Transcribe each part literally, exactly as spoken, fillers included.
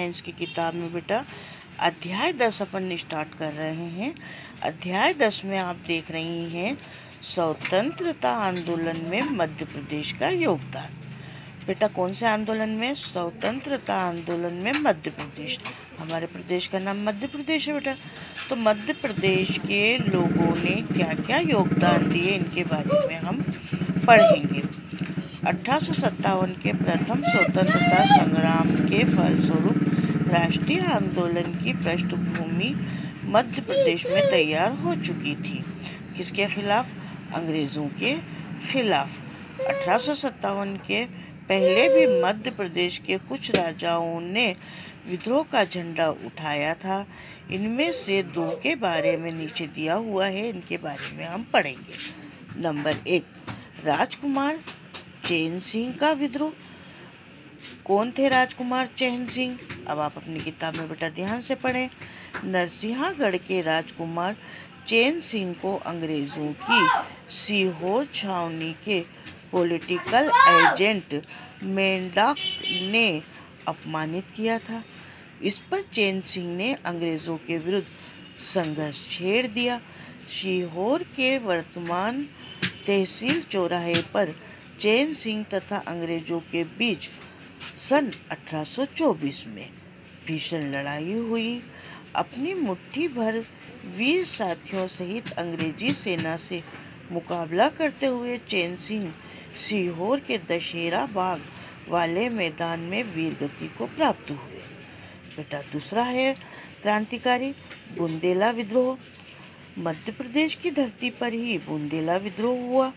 Science की किताब में बेटा अध्याय दस अपन स्टार्ट कर रहे हैं। अध्याय दस में आप देख रही हैं स्वतंत्रता आंदोलन में मध्य प्रदेश का योगदान। बेटा कौन से आंदोलन में? स्वतंत्रता आंदोलन में मध्य प्रदेश। हमारे प्रदेश का नाम मध्य प्रदेश है बेटा। तो मध्य प्रदेश के लोगों ने क्या क्या योगदान दिए इनके बारे में हम पढ़ेंगे। अठारह सौ सत्तावन के प्रथम स्वतंत्रता संग्राम के फलस्वरूप राष्ट्रीय आंदोलन की पृष्ठभूमि मध्य प्रदेश में तैयार हो चुकी थी। किसके खिलाफ? अंग्रेज़ों के खिलाफ। अठारह सौ सत्तावन के पहले भी मध्य प्रदेश के कुछ राजाओं ने विद्रोह का झंडा उठाया था। इनमें से दो के बारे में नीचे दिया हुआ है, इनके बारे में हम पढ़ेंगे। नंबर एक, राजकुमार चैन सिंह का विद्रोह। कौन थे राजकुमार चैन सिंह? अब आप अपनी किताब में बेटा ध्यान से पढ़ें। नरसिंहगढ़ के राजकुमार चैन सिंह को अंग्रेज़ों की सीहोर छावनी के पॉलिटिकल एजेंट मेंढक ने अपमानित किया था। इस पर चैन सिंह ने अंग्रेज़ों के विरुद्ध संघर्ष छेड़ दिया। सीहोर के वर्तमान तहसील चौराहे पर चैन सिंह तथा अंग्रेज़ों के बीच सन अठारह सौ चौबीस में भीषण लड़ाई हुई। अपनी मुट्ठी भर वीर साथियों सहित अंग्रेजी सेना से मुकाबला करते हुए चैन सिंह सीहोर के दशहरा बाग वाले मैदान में वीरगति को प्राप्त हुए। बेटा दूसरा है क्रांतिकारी बुंदेला विद्रोह। मध्य प्रदेश की धरती पर ही बुंदेला विद्रोह हुआ।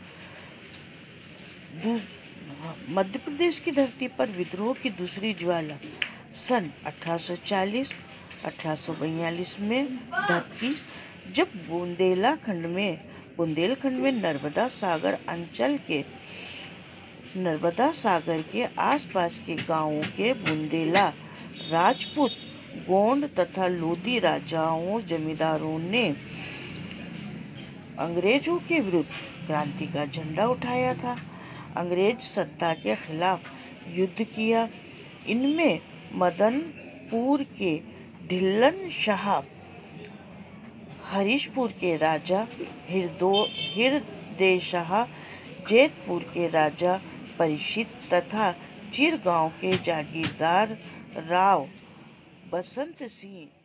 मध्य प्रदेश की धरती पर विद्रोह की दूसरी ज्वाला सन अठारह सौ चालीस अठारह सौ बयालीस में धधकी, जब बुंदेला खंड में बुंदेलखंड में नर्मदा सागर अंचल के नर्मदा सागर के आसपास के गांवों के बुंदेला राजपूत, गोंड तथा लोधी राजाओं जमींदारों ने अंग्रेजों के विरुद्ध क्रांति का झंडा उठाया था। अंग्रेज सत्ता के खिलाफ युद्ध किया। इनमें मदनपुर के ढिल्लन शाह, हरीशपुर के राजा हृदय शाह, जैतपुर के राजा परीक्षित तथा चिरगांव के जागीरदार राव बसंत सिंह